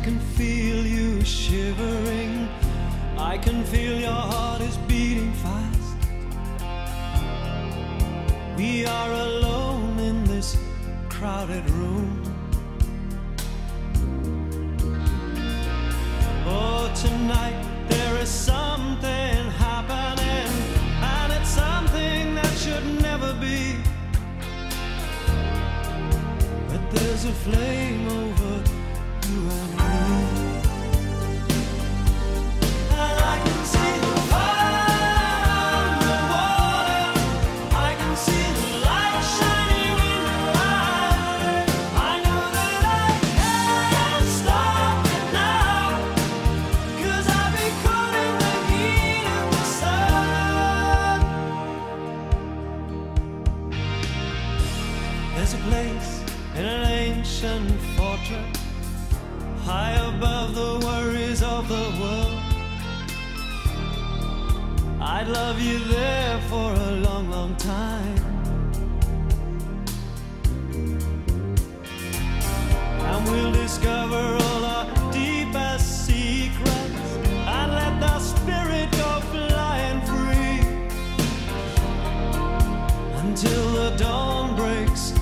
can feel you shivering. I can feel your heart is beating fast. We are alone in this crowded room. Oh, tonight there is something happening, and it's something that should never be. But there's a flame over you and me. And I can see the fire on the water. I can see the light shining in your eyes. I know that I can't stop it now, 'cause I'll be caught in the heat of the sun. There's a place in an ancient fortress, high above the worries of the world. I'd love you there for a long, long time. And we'll discover all our deepest secrets and let the spirit go flying free until the dawn breaks